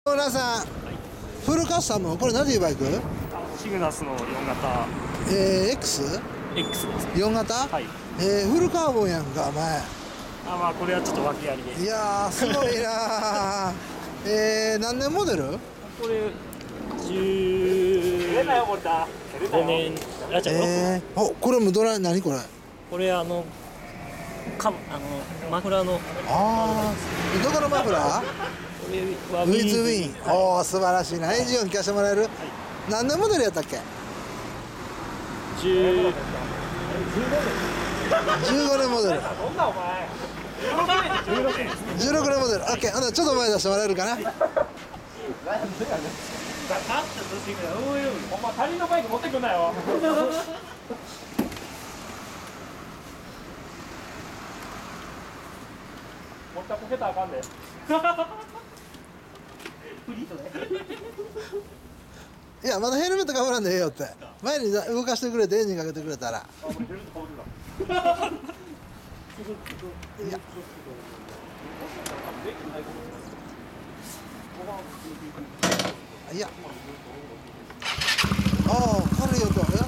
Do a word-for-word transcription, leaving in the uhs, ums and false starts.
皆さん、フルカスタム、これ何ていうバイク？ シグナスのよん型。 えー、X？ X ですね。 よん 型？ はい。 えー、フルカーボンやんか、前。 あ、まあこれはちょっと訳ありで。 いやー、すごいなー。えー、何年モデル？ これじゅうごねん。あ、じゃあ、 えー、お、これもドラ、何これ？ これあのかあのマフラーの。 あー、どこのマフラー？ これはウィズウィン。おー、素晴らしいな。エンジン音聞かせてもらえる？ はい。 何年モデルやったっけ？ じゅうじゅうごねんモデル。じゅうろくねんモデル。オッケー。ほなちょっと前出してもらえるかな？ お前他人のバイク持ってくんなよ。持ったこけたらあかんで。 いや、まだヘルメットかぶらんでええよって。前に動かしてくれてエンジンかけてくれたら。いや。いや。ああ、軽い音。